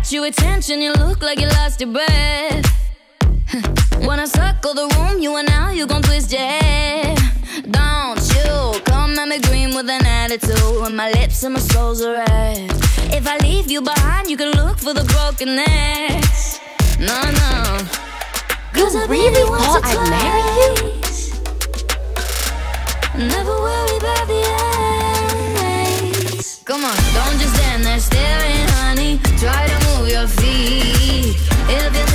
got your attention, you look like you lost your breath. Wanna circle the room, you and now you gon' twist your head. Don't you come at me green with an attitude, when my lips and my soul's are red. If I leave you behind, you can look for the broken necks. No, no, You really thought I'd marry you? never worry about the ends. Come on, don't just stand there staring, honey. Try to move your feet. If you